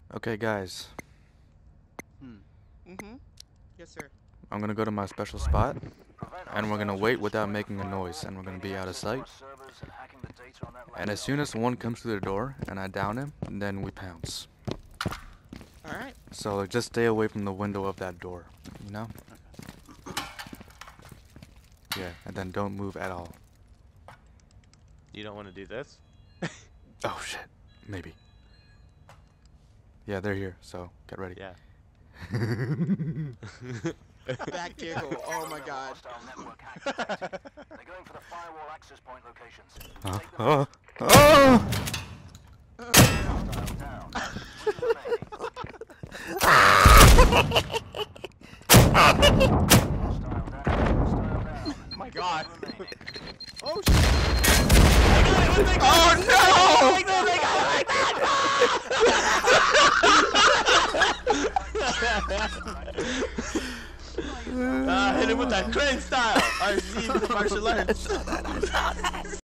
Okay, guys, Yes, sir. I'm gonna go to my special spot, and we're gonna wait without making a noise, and we're gonna be out of sight. And as soon as one comes through the door, and I down him, then we pounce. Alright. So like, just stay away from the window of that door, you know? Yeah, and then don't move at all. You don't want to do this? Oh shit, maybe. Yeah, they're here, so get ready. Yeah. Back giggle. Oh my god. They're going for the firewall access point locations. My god. Oh shit. Oh no! Hit him with that crane style! I see the martial arts.